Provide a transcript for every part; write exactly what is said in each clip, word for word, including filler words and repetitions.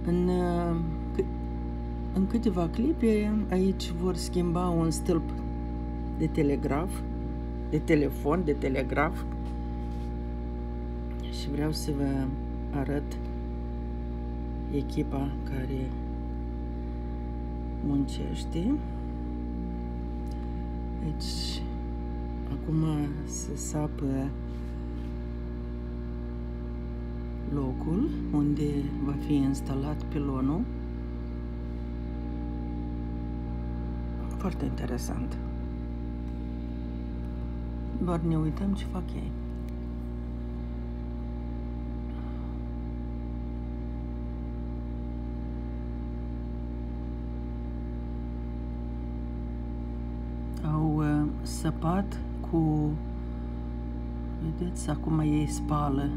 În, în câteva clipe aici vor schimba un stâlp de telegraf, de telefon, de telegraf, și vreau să vă arăt echipa care muncește. Deci, acum se sapă locul unde va fi instalat pilonul. Foarte interesant. Doar ne uităm ce fac ei. Au uh, săpat cu... Vedeți, acum ei spală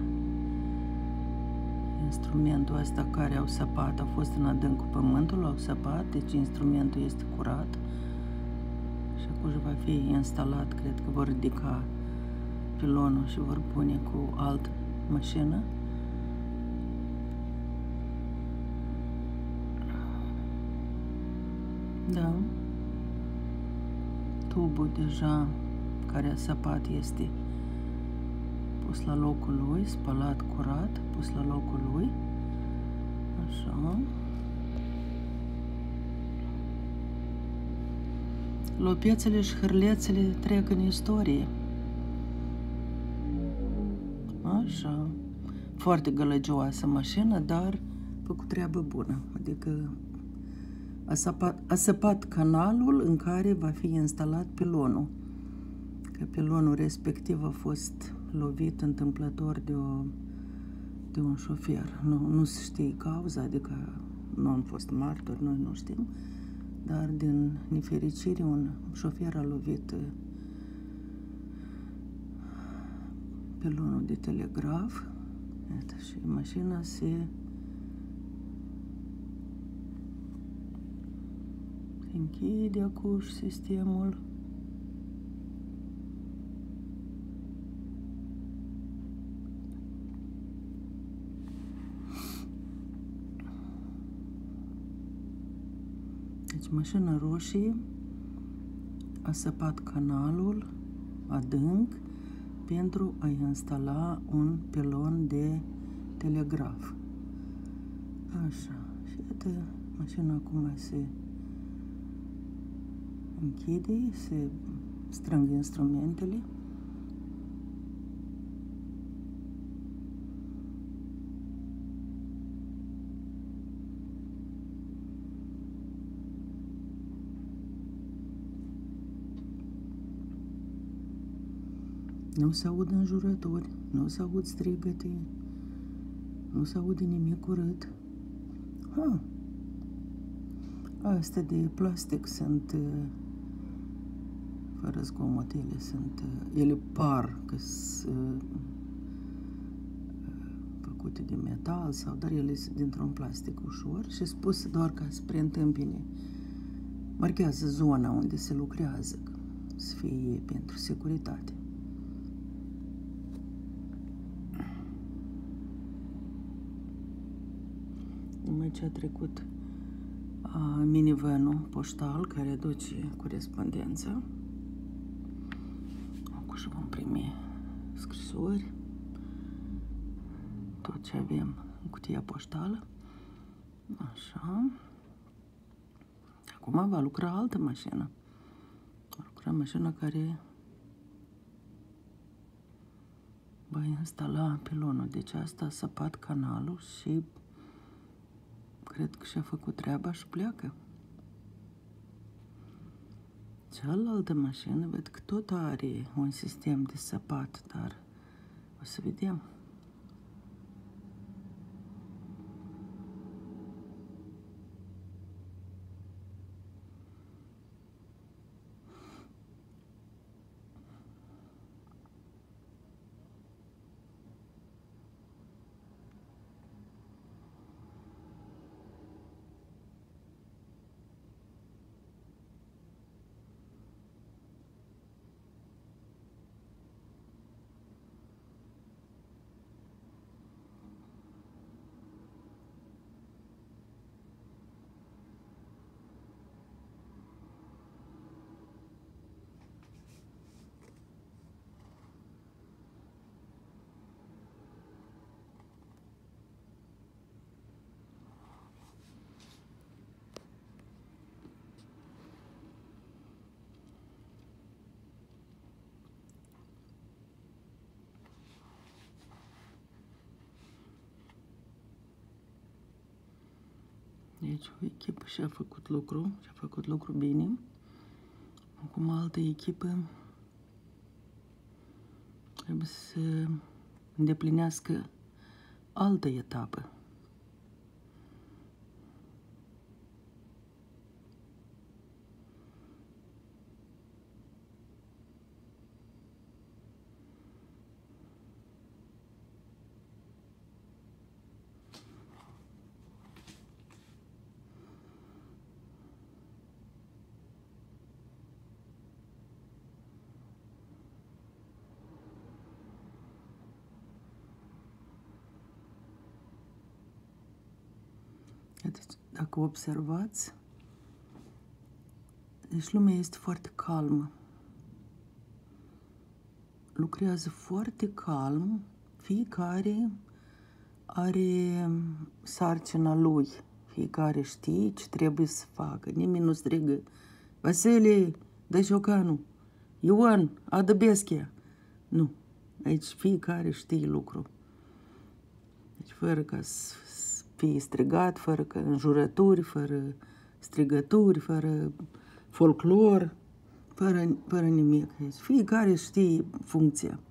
instrumentul ăsta care au săpat. A fost în adâncul pământul, au săpat, deci instrumentul este curat. Și acum va fi instalat, cred că vor ridica pilonul și vor pune cu altă mașină. Da. Tubul deja care a săpat este pus la locul lui, spălat curat, pus la locul lui. Așa. Lopețele și hârlețele trec în istorie. Așa. Foarte gălăgioasă mașină, dar făcut treabă bună. Adică a săpat, a săpat canalul în care va fi instalat pilonul. Că pilonul respectiv a fost lovit întâmplător de, o, de un șofer. Nu, nu se știe cauza, adică nu am fost martori, noi nu știm, dar din nefericire un șofer a lovit pilonul de telegraf. Iată, și mașina se se închide acum sistemul. Deci mașina roșie a săpat canalul adânc pentru a instala un pilon de telegraf. Așa. Și iată, mașina acum se închide, se strâng instrumentele. Nu se aud înjurători, nu se aud strigăte, nu se aude nimic urât. Ha. Astea de plastic sunt fără zgomotele, sunt, ele par că sunt făcute de metal sau, dar ele sunt dintr-un plastic ușor și spus doar ca să preîntâmpine. Marchează zona unde se lucrează, să fie pentru securitate. Numai ce a trecut minivanul poștal care aduce corespondența. Acum și vom primi scrisori, tot ce avem în cutia poștală. Așa. Acum va lucra altă mașină. Va lucra mașina care va instala pilonul. Deci asta a săpat canalul și cred că și-a făcut treaba și pleacă. Cealaltă mașină, văd că tot are un sistem de săpat, dar o să vedem. Aici o echipă și-a făcut lucru, și-a făcut lucru bine. Acum altă echipă trebuie să îndeplinească altă etapă. Dacă observați, deci lumea este foarte calmă. Lucrează foarte calm, fiecare are sarcina lui, fiecare știe ce trebuie să facă. Nimeni nu strigă: Vasile, dă șocanul, Ioan, adă beschia. Nu, aici fiecare știe lucru. Deci fără ca să fie strigat, fără că înjurături, fără strigături, fără folclor, fără, fără nimic. Deci fiecare știe funcția.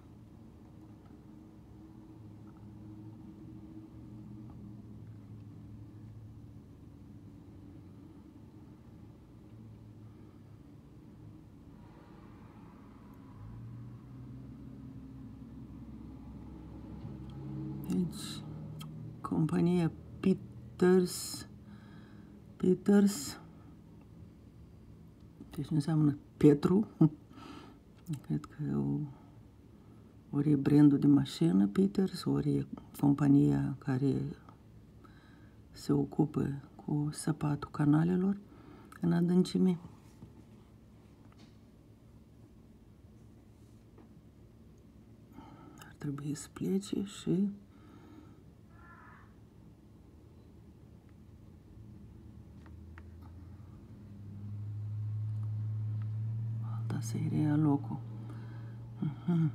Deci, compania Peters, Peters, deci înseamnă Petru, cred că o, ori e brandul de mașină Peters, ori e compania care se ocupă cu săpatul canalelor în adâncime. Ar trebui să plece și alta să-i reia locul. Uh-huh.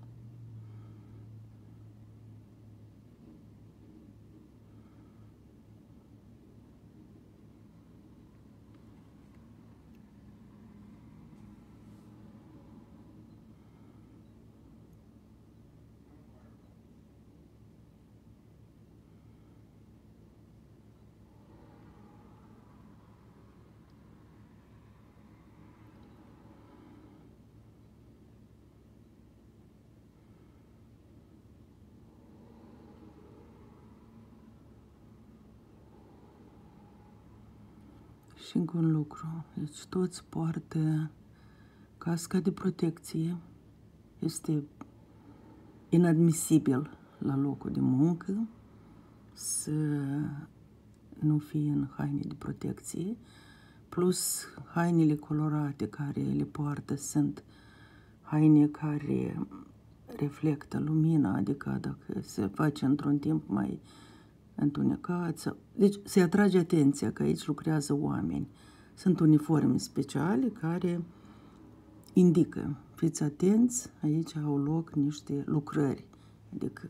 Și încă un lucru, deci toți poartă casca de protecție. Este inadmisibil la locul de muncă să nu fie în haine de protecție, plus hainele colorate care le poartă sunt haine care reflectă lumina, adică dacă se face într-un timp mai întunecat. Deci se atrage atenția că aici lucrează oameni. Sunt uniforme speciale care indică: fiți atenți, aici au loc niște lucrări. Adică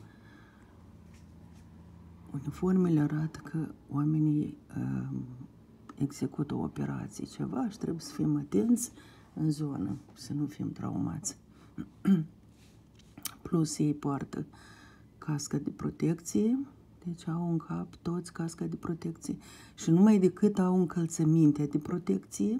uniformele arată că oamenii uh, execută o operație, ceva, și trebuie să fim atenți în zonă, să nu fim traumați. Plus ei poartă casca de protecție, deci au în cap toți casca de protecție și numai decât au încălțăminte de protecție.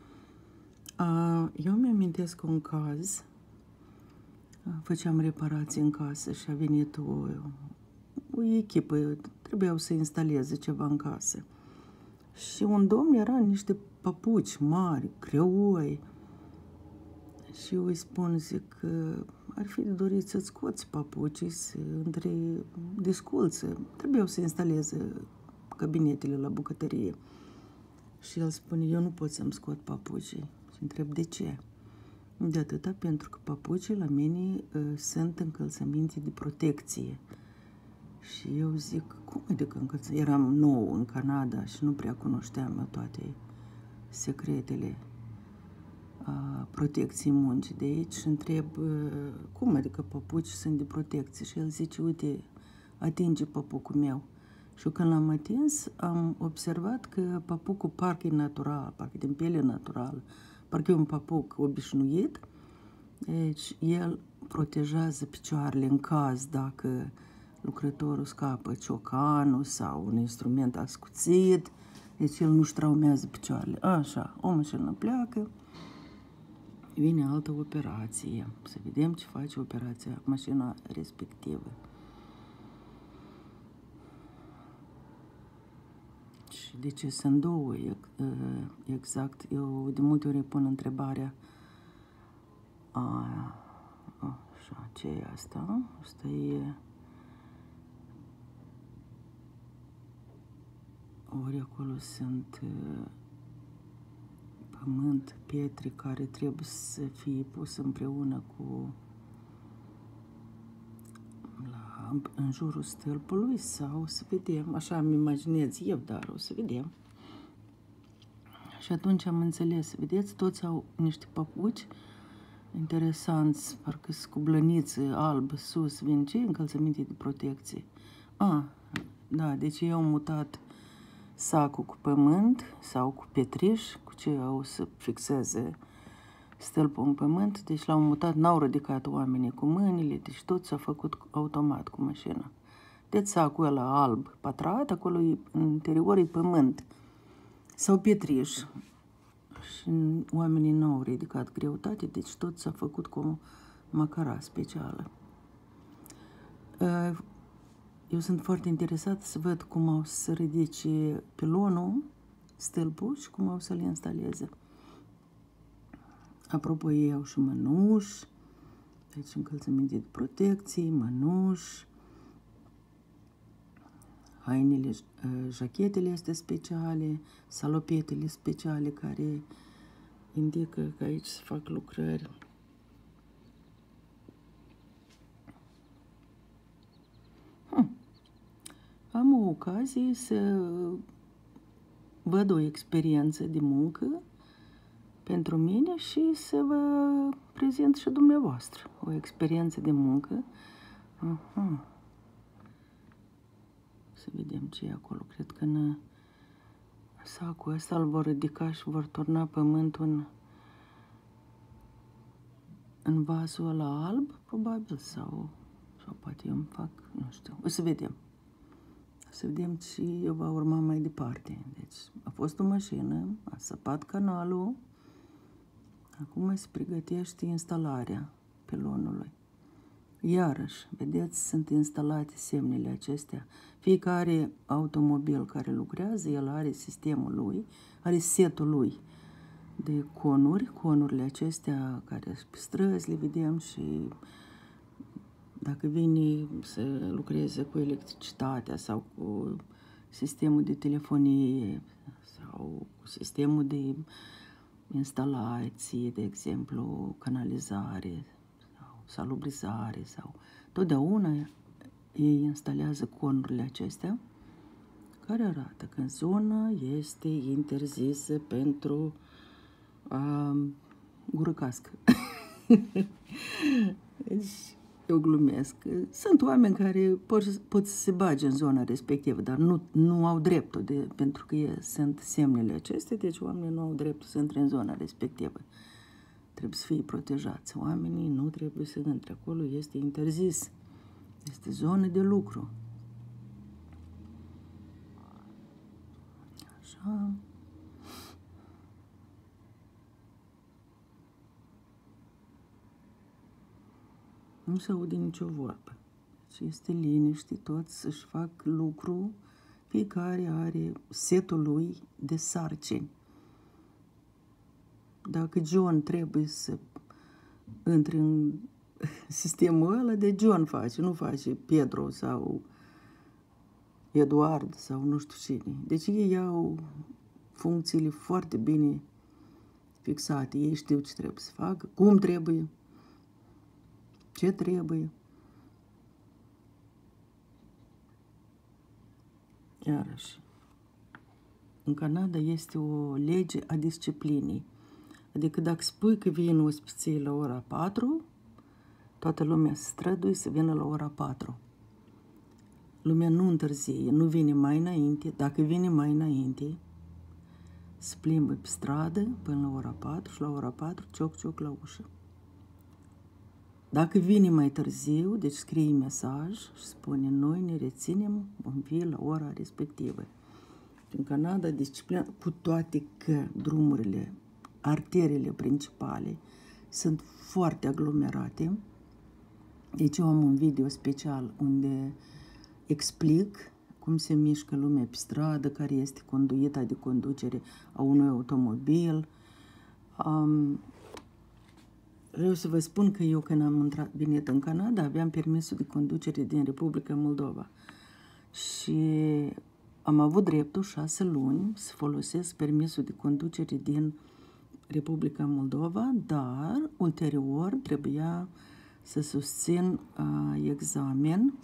Eu mi-amintesc un caz, făceam reparații în casă și a venit o, o echipă, trebuiau să instaleze ceva în casă. Și un domn era în niște papuci mari, greoi. Și eu îi spun, zic, că ar fi de dorit să-ți scoți papucii, să între desculță. Trebuiau să instaleze cabinetele la bucătărie. Și el spune: eu nu pot să-mi scot papucii. Și întreb: de ce? De atâta, pentru că papucii la mine uh, sunt încălțăminte de protecție. Și eu zic: cum adică încălțăminte? Eram nou în Canada și nu prea cunoșteam eu toate secretele a protecției muncii de aici și întreb: cum adică papuci sunt de protecție? Și el zice: uite, atinge papucul meu. Și când l-am atins, am observat că papucul parcă e natural, parcă e din piele naturală, parcă e un papuc obișnuit. Deci el protejează picioarele în caz dacă lucrătorul scapă ciocanul sau un instrument ascuțit. Deci el nu-și traumează picioarele. Așa, o mașină pleacă, vine altă operație. Să vedem ce face operația, mașina respectivă. Și de ce sunt două? Exact, eu de multe ori pun întrebarea, a, așa, ce e asta? Asta e... Ori acolo sunt uh, pământ, pietre care trebuie să fie pus împreună cu la, în jurul stâlpului sau să vedem, așa îmi imaginez eu, dar o să vedem. Și atunci am înțeles, vedeți, toți au niște papuci interesanți, parcă sunt cu blăniță albă sus, vin ce? Încălțăminte de protecție. Ah, da, deci eu am mutat sacul cu pământ sau cu petriș, cu ce au să fixeze stâlpul în pământ, deci l-au mutat, n-au ridicat oamenii cu mâinile, deci tot s-a făcut automat cu mașina. Deci sacul ăla alb, pătrat, acolo e, în interior e pământ sau petriș. Și oamenii n-au ridicat greutate, deci tot s-a făcut cu o macara specială. Eu sunt foarte interesat să văd cum au să ridice pilonul, stâlpul și cum au să-l instaleze. Apropo, ei au și mănuși, deci încălțăminte de protecție, mănuși, hainele, jachetele astea speciale, salopetele speciale care indică că aici se fac lucrări. Hm. Am o ocazie să văd o experiență de muncă pentru mine și să vă prezint și dumneavoastră o experiență de muncă. Aha. Să vedem ce e acolo. Cred că în sacul ăsta îl vor ridica și vor turna pământul în, în vasul ăla alb, probabil, sau, sau poate eu îmi fac, nu știu. O să vedem. O să vedem ce va urma mai departe. Deci a fost o mașină, a săpat canalul, acum se pregătește instalarea pilonului. Iarăși, vedeți, sunt instalate semnele acestea. Fiecare automobil care lucrează, el are sistemul lui, are setul lui de conuri. Conurile acestea care sunt pe străzi, le vedem și dacă vine să lucreze cu electricitatea sau cu sistemul de telefonie sau cu sistemul de instalații, de exemplu, canalizare, salubrizare sau totdeauna ei instalează conurile acestea care arată că zona este interzisă pentru a gurăcască. Deci, eu glumesc. Sunt oameni care pot, pot să se bage în zona respectivă, dar nu, nu au dreptul, de, pentru că e, sunt semnele acestea, deci oamenii nu au dreptul să intre în zona respectivă. Trebuie să fie protejați. Oamenii nu trebuie să intre acolo, este interzis. Este zonă de lucru. Așa. Nu se aude nicio vorbă. Deci este liniște, toți să-și fac lucru, fiecare are setul lui de sarcini. Dacă John trebuie să intre în sistemul ăla, de John face, nu face Pedro sau Eduard sau nu știu cine. Deci ei au funcțiile foarte bine fixate. Ei știu ce trebuie să facă, cum trebuie, ce trebuie. Iarăși, în Canada este o lege a disciplinei. Adică dacă spui că vin ospiții la ora patru, toată lumea se străduie să vină la ora patru. lumea nu întârzie, nu vine mai înainte. Dacă vine mai înainte, se plimbă pe stradă până la ora patru și la ora patru cioc-cioc la ușă. Dacă vine mai târziu, deci scrie mesaj și spune noi ne reținem, vom fi la ora respectivă. În Canada, disciplina, cu toate că drumurile, arteriile principale sunt foarte aglomerate. Deci eu am un video special unde explic cum se mișcă lumea pe stradă, care este conduita de conducere a unui automobil. Um, vreau să vă spun că eu când am intrat, venit în Canada aveam permisul de conducere din Republica Moldova și am avut dreptul șase luni să folosesc permisul de conducere din Republica Moldova, dar ulterior trebuia să susțin uh, examen.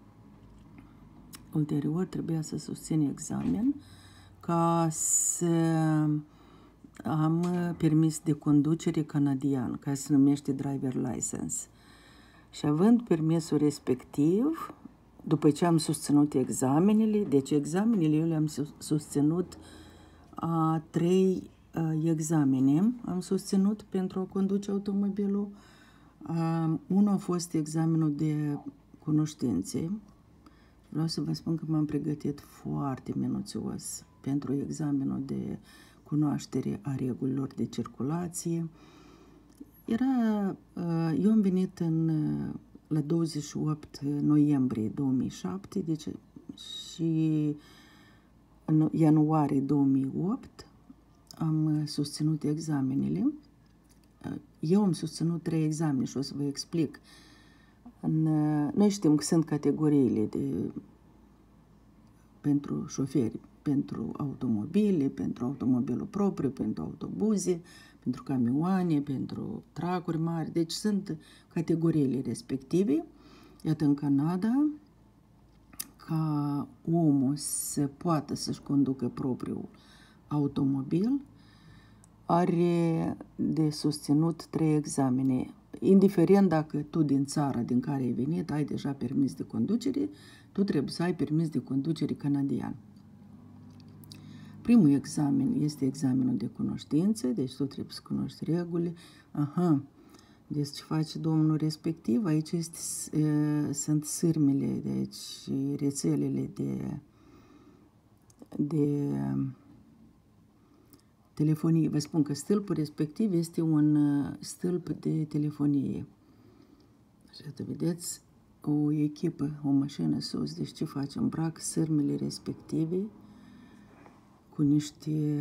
Ulterior trebuia să susțin examen ca să am permis de conducere canadian, care se numește driver license. Și având permisul respectiv, după ce am susținut examenele, deci examenele eu le-am susținut a trei a, examene, am susținut pentru a conduce automobilul. A, unul a fost examenul de cunoștințe. Vreau să vă spun că m-am pregătit foarte minuțios pentru examenul de cunoaștere a regulilor de circulație. Era, eu am venit în, la douăzeci și opt noiembrie două mii șapte, deci și în ianuarie două mii opt am susținut examenele. Eu am susținut trei examene și o să vă explic. În, noi știm că sunt categoriile de, pentru șoferi, pentru automobile, pentru automobilul propriu, pentru autobuze, pentru camioane, pentru tracuri mari. Deci sunt categoriile respective. Iată, în Canada, ca omul să poată să-și conducă propriul automobil, are de susținut trei examene. Indiferent dacă tu din țara din care ai venit ai deja permis de conducere, tu trebuie să ai permis de conducere canadian. Primul examen este examenul de cunoștințe, deci tu trebuie să cunoști regulile. Aha, deci ce face domnul respectiv? Aici este, e, sunt sârmele, deci rețelele de, de telefonie. Vă spun că stâlpul respectiv este un stâlp de telefonie. Așa, te vedeți, o echipă, o mașină sus, deci ce face? Îmbrac sârmele respective cu niște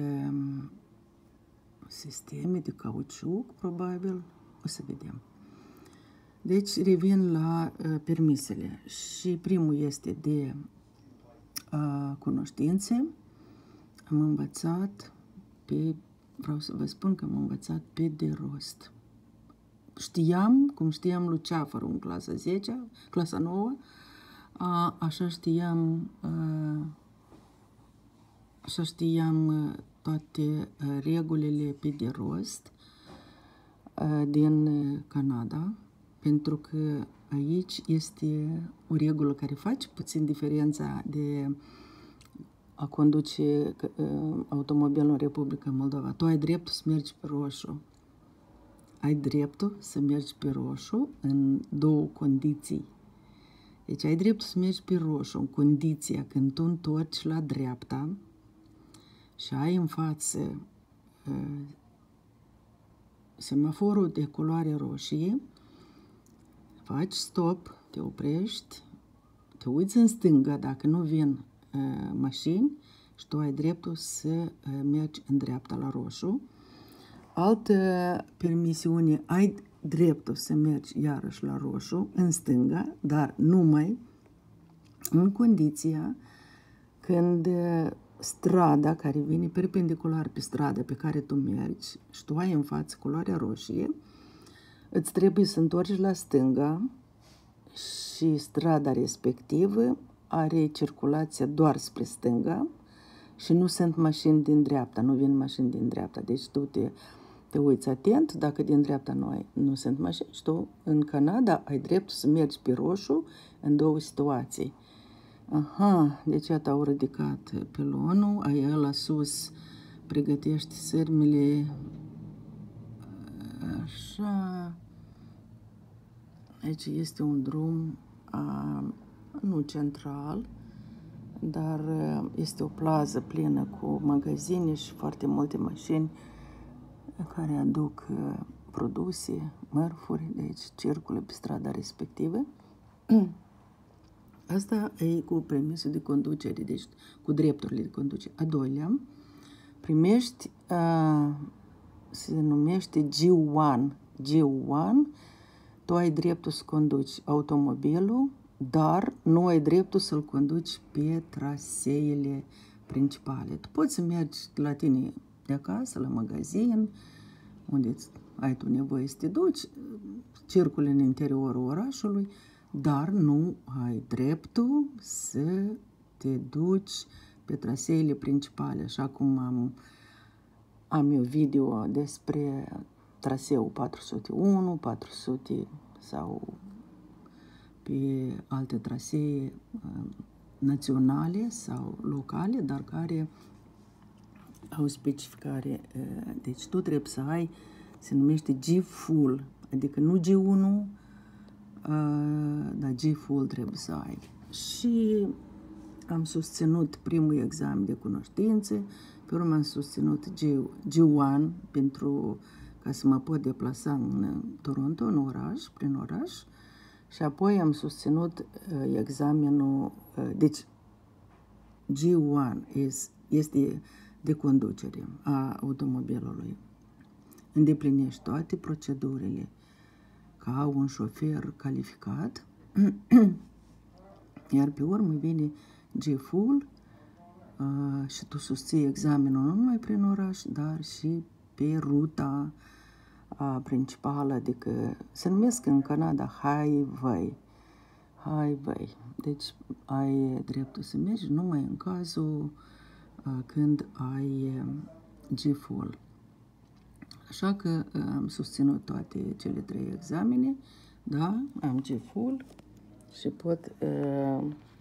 sisteme de cauciuc, probabil. O să vedem. Deci, revin la uh, permisele. Și primul este de uh, cunoștințe. Am învățat pe, vreau să vă spun că am învățat pe de rost. Știam, cum știam Luceafărul în clasa zece, clasa nouă, uh, așa știam uh, așa știam uh, toate uh, regulile pe de rost uh, din uh, Canada, pentru că aici este o regulă care face puțin diferența de a conduce uh, automobilul în Republica Moldova. Tu ai dreptul să mergi pe roșu. Ai dreptul să mergi pe roșu în două condiții. Deci ai dreptul să mergi pe roșu în condiția când tu întorci la dreapta și ai în față uh, semaforul de culoare roșie, faci stop, te oprești, te uiți în stânga dacă nu vin uh, mașini și tu ai dreptul să uh, mergi în dreapta la roșu. Altă permisiune, ai dreptul să mergi iarăși la roșu, în stânga, dar numai în condiția când uh, strada care vine perpendicular pe strada pe care tu mergi și tu ai în față culoarea roșie, îți trebuie să întorci la stânga și strada respectivă are circulația doar spre stânga și nu sunt mașini din dreapta, nu vin mașini din dreapta. Deci tu te, te uiți atent, dacă din dreapta nu, ai, nu sunt mașini și tu în Canada ai dreptul să mergi pe roșu în două situații. Aha, deci iată au ridicat pilonul, aia la sus pregătește sârmele, așa. Aici este un drum, a, nu central, dar este o plază plină cu magazine și foarte multe mașini care aduc produse, mărfuri, deci circulă pe strada respectivă. Asta e cu permisul de conducere, deci cu drepturile de conducere. A doilea, primești, uh, se numește G unu. G unu, tu ai dreptul să conduci automobilul, dar nu ai dreptul să-l conduci pe traseele principale. Tu poți să mergi la tine de acasă, la magazin, unde ai tu nevoie să te duci, circuli în interiorul orașului, dar nu ai dreptul să te duci pe traseele principale, așa cum am, am eu video despre traseul patru sute unu, patru sute sau pe alte trasee uh, naționale sau locale, dar care au specificare. Uh, deci tu trebuie să ai, se numește G-Full, adică nu G unu, Uh, dar G-Full trebuie să ai. Și am susținut primul examen de cunoștințe, pe urmă am susținut G unu pentru ca să mă pot deplasa în Toronto, în oraș, prin oraș, și apoi am susținut uh, examenul, uh, deci G unu is, este de conducere a automobilului. Îndeplinești toate procedurile ca un șofer calificat, iar pe urmă vine G-Full uh, și tu susții examenul nu numai prin oraș, dar și pe ruta uh, principală, adică se numesc în Canada highway. Highway. Deci ai dreptul să mergi numai în cazul uh, când ai uh, G-Full. Așa că am susținut toate cele trei examene, da, am G-Full și pot, uh,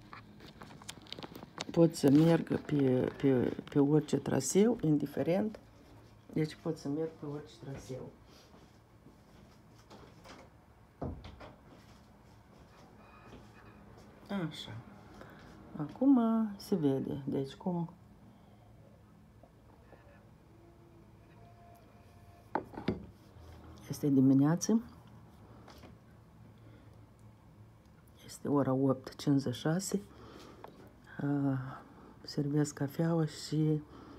pot să merg pe, pe, pe orice traseu, indiferent, deci pot să merg pe orice traseu. Așa, acum se vede, deci cum este dimineață, este ora opt cincizeci și șase, uh, servesc cafeaua și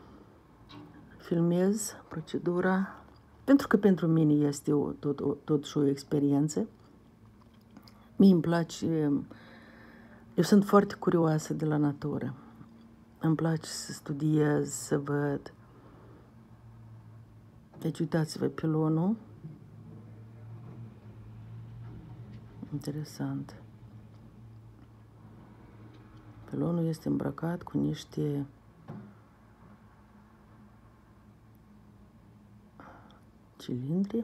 filmez procedura, pentru că pentru mine este o, tot, o, tot și o experiență. Mie îmi place, eu sunt foarte curioasă de la natură, îmi place să studiez, să văd. Deci uitați-vă pilonul. Interesant. Pilonul este îmbrăcat cu niște cilindri.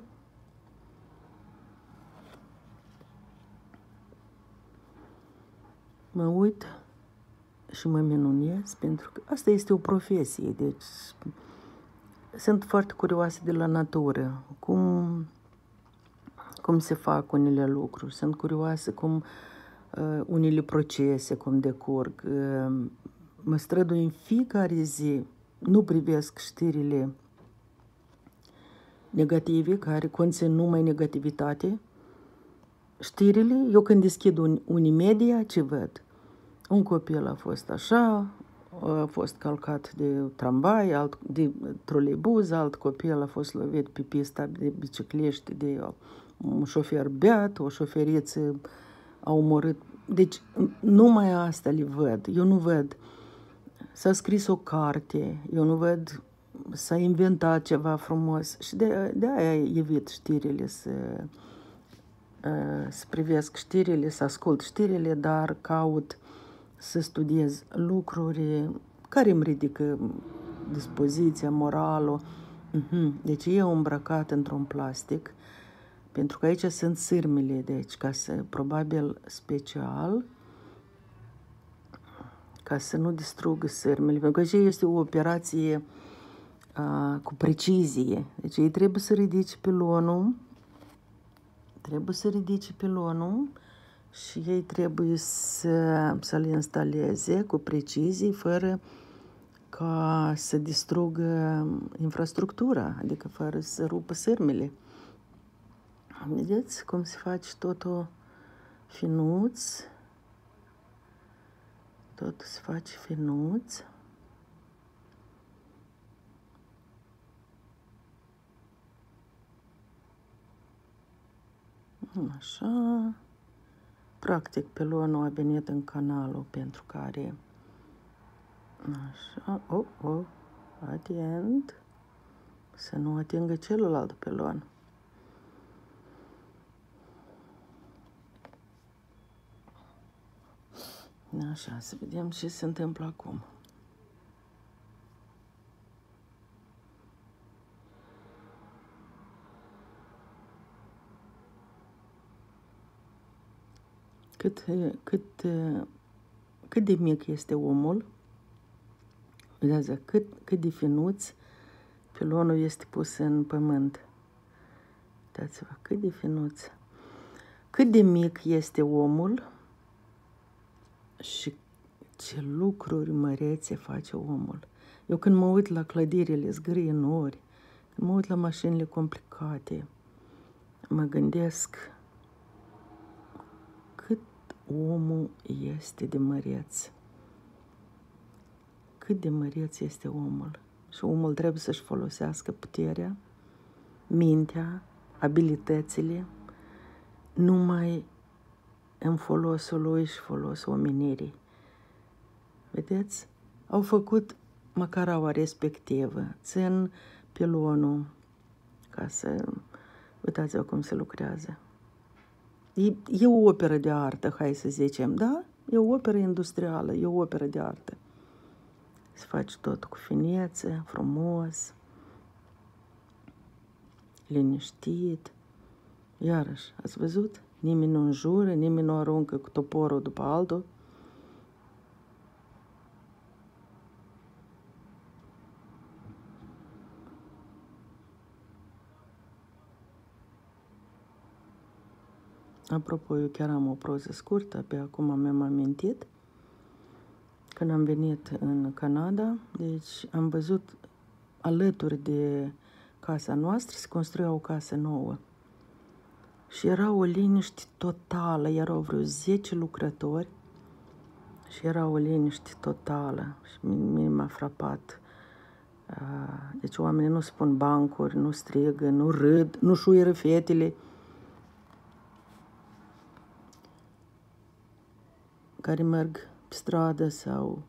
Mă uit și mă minunez, pentru că asta este o profesie, deci sunt foarte curioasă de la natură, cum, cum se fac unele lucruri, sunt curioasă cum uh, unele procese, cum decurg. Uh, mă strădui în fiecare zi, nu privesc știrile negative, care conțin numai negativitate. Știrile, eu când deschid un, Unimedia, ce văd? Un copil a fost așa, a fost calcat de tramvai, alt, de troleibuz, alt copil a fost lovit pe pista de biciclești de un șofer beat, o șoferiță a omorât. Deci numai asta le văd. Eu nu văd s-a scris o carte, eu nu văd s-a inventat ceva frumos și de, de aia evit știrile, să, să privesc știrile, să ascult știrile, dar caut să studiez lucruri care îmi ridică dispoziția, moralul. Deci e îmbrăcat într-un plastic, pentru că aici sunt sârmele, deci ca să, probabil special, ca să nu distrugă sârmele, pentru că aceea este o operație a, cu precizie. Deci ei trebuie să ridice pilonul, trebuie să ridice pilonul și ei trebuie să, să-l instaleze cu precizie, fără ca să distrugă infrastructura, adică fără să rupă sârmele. Vedeți cum se face totul finuț, totul se face finuț. Așa. Practic, pilonul a venit în canalul pentru care... Așa, oh, oh, atent, să nu atingă celălalt pilon. Așa, să vedem ce se întâmplă acum. Cât, cât, cât de mic este omul, vedeți, cât, cât de finuț pilonul este pus în pământ. Uitați-vă, cât de finuț. Cât de mic este omul și ce lucruri mărețe face omul. Eu când mă uit la clădirile zgârienori, când mă uit la mașinile complicate, mă gândesc cât omul este de măreț. Cât de măreț este omul. Și omul trebuie să-și folosească puterea, mintea, abilitățile, numai în folosul lui și folosul omenirii. Vedeți? Au făcut macaraua respectivă, țin pilonul ca să... Uitați-vă cum se lucrează. E, e o operă de artă, hai să zicem, da? E o operă industrială, e o operă de artă. Se face tot cu finețe, frumos, liniștit. Iarăși, ați văzut? Nimeni nu înjură, nimeni nu aruncă cu toporul după altul. Apropo, eu chiar am o proză scurtă, pe acum mi-am amintit. Când am venit în Canada, deci am văzut alături de casa noastră se construia o casă nouă. Și era o liniște totală, erau vreo zece lucrători și era o liniște totală. Și mine m-a frapat. Deci oamenii nu spun bancuri, nu strigă, nu râd, nu șuieră fetele care merg pe stradă sau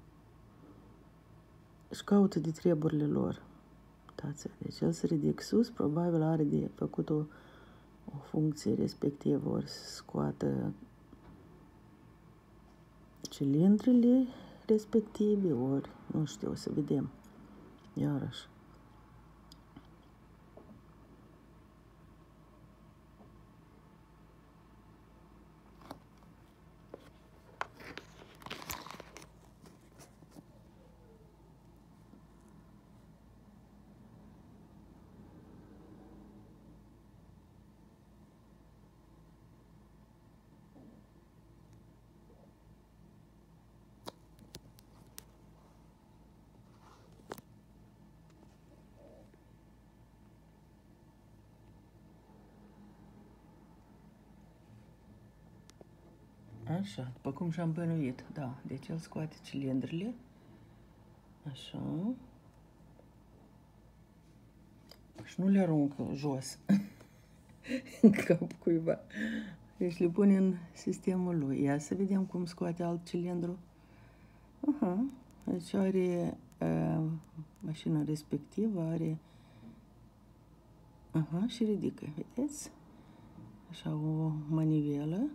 își caută de treburile lor. Uitați, deci el se ridică sus, probabil are de făcut o, o funcție respectivă, ori să scoată cilindrele respective, ori, nu știu, o să vedem, iarăși. Așa, după cum și-am bănuit, da, deci el scoate cilindrele, așa, și nu le aruncă jos în capul cuiva, deci le pune în sistemul lui. Ia să vedem cum scoate alt cilindru. Aha, deci are uh, mașina respectivă, are, aha, și ridică, vedeți? Așa, o manivelă.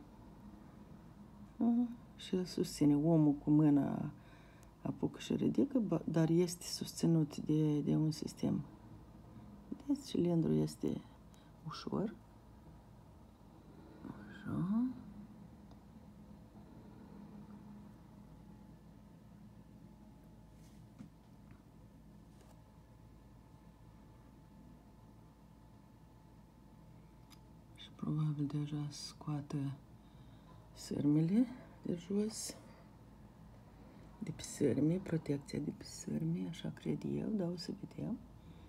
Și îl susține. Omul cu mâna apucă și ridică, dar este susținut de, de un sistem. Vedeți, cilindrul este ușor. Așa. Probabil deja scoate sârmele de jos, de pe sârme, protecția de pe sârme, așa cred eu, dar o să vedem.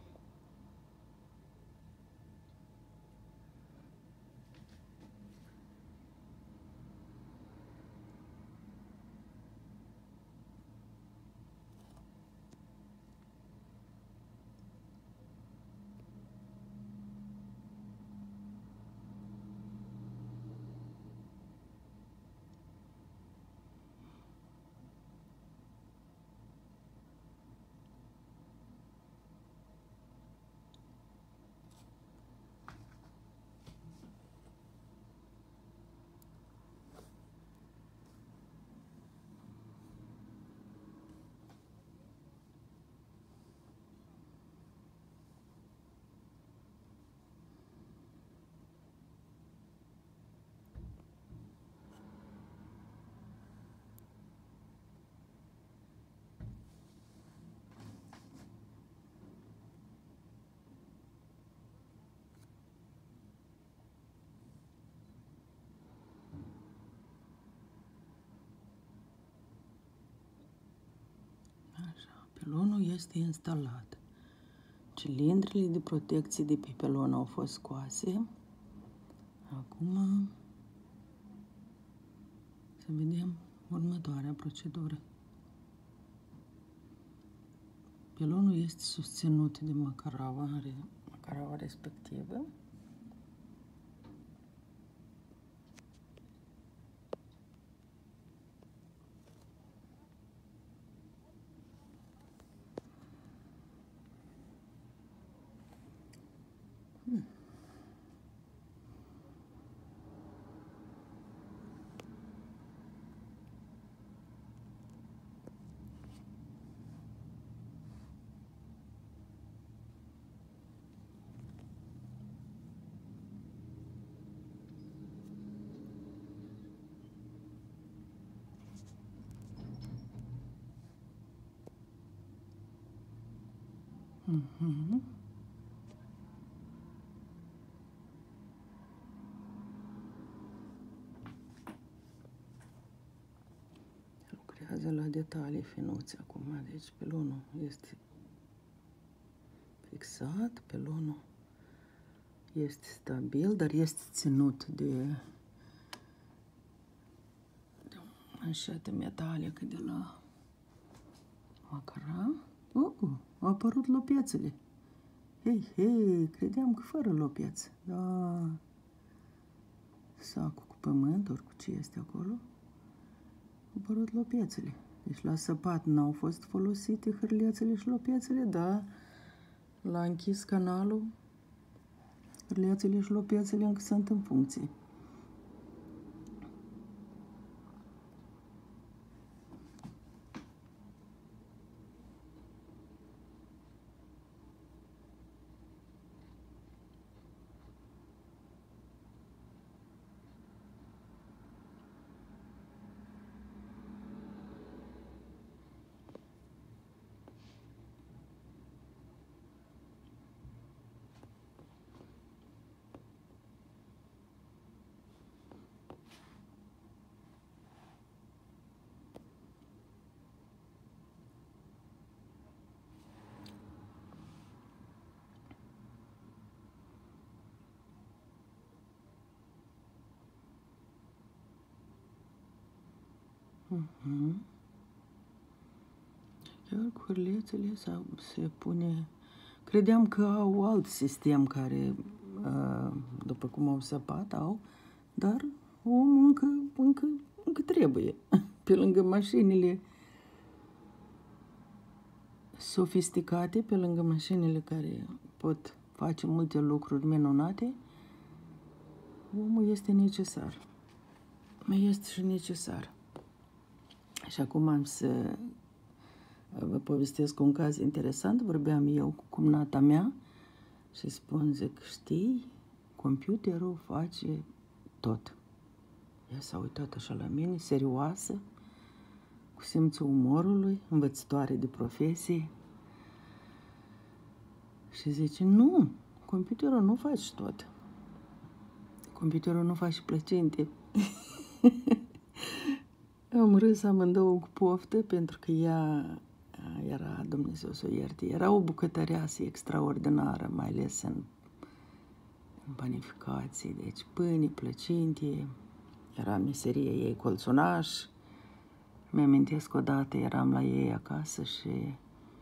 Așa, pelonul este instalat. Cilindrele de protecție de pe pelon au fost scoase. Acum să vedem următoarea procedură. Pelonul este susținut de macaraua, macaraua respectivă. Hmm. Mm-hmm. Lucrează la detalii finuțe acum, deci pelonul este fixat, pelonul este stabil, dar este ținut de, de o manșetă metalică de la macara. Uh, uh, au apărut lopețele. Hei, hei, credeam că fără lopeț. Da. Sacul cu pământ, ori cu ce este acolo. Au apărut lopețele. Deci la săpat n-au fost folosite hârlețele și lopețele, dar la închis canalul, hârlețele și lopețele încă sunt în funcție. Uh-huh. Chiar cu hârlețele se pune... Credeam că au alt sistem care, după cum au săpat, au, dar omul încă, încă, încă trebuie. Pe lângă mașinile sofisticate, pe lângă mașinile care pot face multe lucruri minunate, omul este necesar. Mai este și necesar. Și acum am să vă povestesc un caz interesant. Vorbeam eu cu cumnata mea și spun, zic, știi, computerul face tot. Ea s-a uitat așa la mine, serioasă, cu simțul umorului, învățătoare de profesie. Și zice, nu, computerul nu face tot. Computerul nu face plăcinte. Am râs amândouă cu poftă pentru că ea era, Dumnezeu să o ierte, era o bucătăreasă extraordinară, mai ales în, în panificații, deci pâine, plăcinte, era meseria ei colțunaș. Mi-amintesc odată, eram la ei acasă și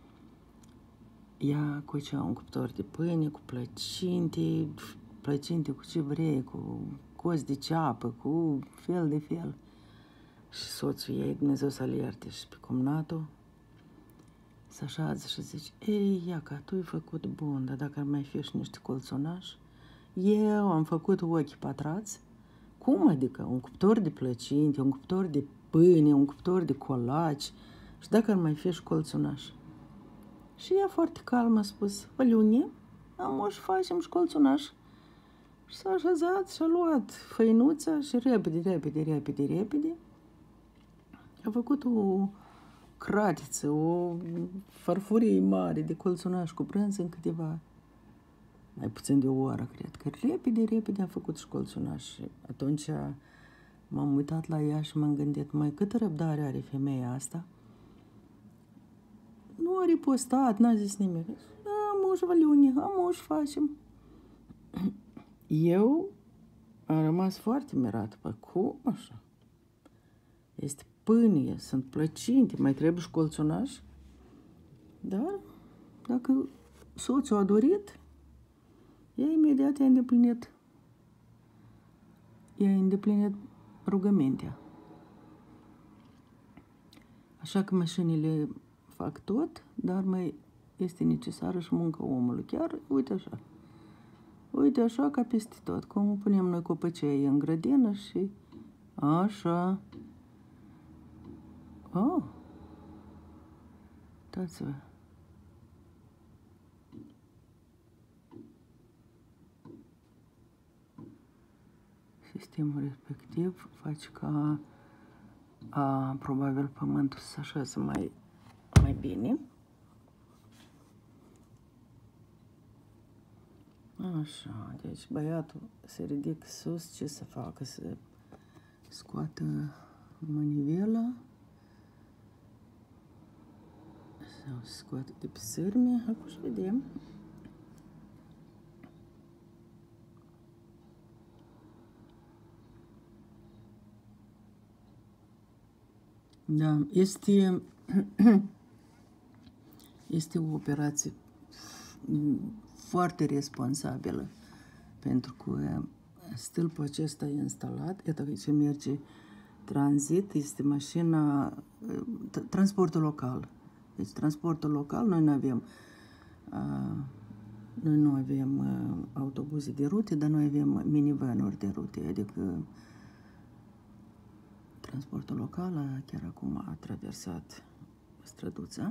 ea cocea un cuptor de pâine cu plăcinte, plăcinte cu ce vrei, cu cozi de ceapă, cu fel de fel. Și soțul ei, Dumnezeu să-l ierte, și pe cumnatul se așează și zice: ei, Iaca, tu ai făcut bun, dar dacă ar mai fi și niște colțunași, eu am făcut ochi pătrați. Cum adică? Un cuptor de plăcinte, un cuptor de pâine, un cuptor de colaci, și dacă ar mai fi și colțunași. Și ea foarte calm a spus: Văliune, am o și facem și colțunași. Și s-a așezat și a luat făinuța și repede, repede, repede, repede a făcut o cratiță, o farfurie mare de colțunaș cu prânz în câteva, mai puțin de o oră, cred că. Repede, repede a făcut și colțunaș. Și atunci m-am uitat la ea și m-am gândit: mai câtă răbdare are femeia asta? Nu a ripostat, n-a zis nimic. Am uși, Văliune, am uși, facem. Eu am rămas foarte mirat. Păi cum așa? Este pâine, sunt plăcinte, mai trebuie și colțunaș? Dar dacă soțul a dorit, ea imediat i-a îndeplinit. I-a îndeplinit rugămintea. Așa că mașinile fac tot, dar mai este necesară și munca omului. Chiar, uite așa. Uite așa, ca peste tot. Cum punem noi copăcei în grădină și așa. Oh! Uitați-vă. Sistemul respectiv face ca a, probabil pământul să se așeze mai, mai bine. Așa, deci băiatul se ridică sus, ce să facă? Să scoată manivela sau să scoată de pe sârme. Acum și vedem. Da, este, este o operație foarte responsabilă, pentru că stâlpul acesta e instalat, iată că ce merge tranzit, este mașina, transportul local. Deci transportul local, noi nu avem, noi nu avem autobuze de rute, dar noi avem minivanuri de rute, adică transportul local chiar acum a traversat străduța.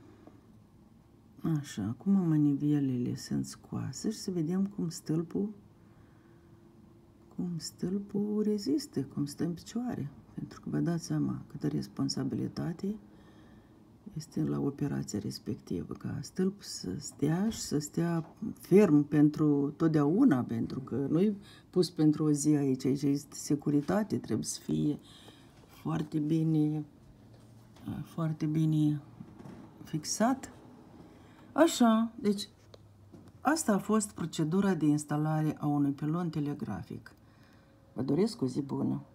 Așa, acum manivelele sunt scoase și să vedem cum stâlpul, cum stâlpul rezistă, cum stă în picioare. Pentru că vă dați seama câtă responsabilitate este la operația respectivă, ca stâlpul să stea și să stea ferm pentru totdeauna, pentru că nu-i pus pentru o zi aici, aici este securitate, trebuie să fie foarte bine, foarte bine fixat. Așa, deci asta a fost procedura de instalare a unui pilon telegrafic. Vă doresc o zi bună!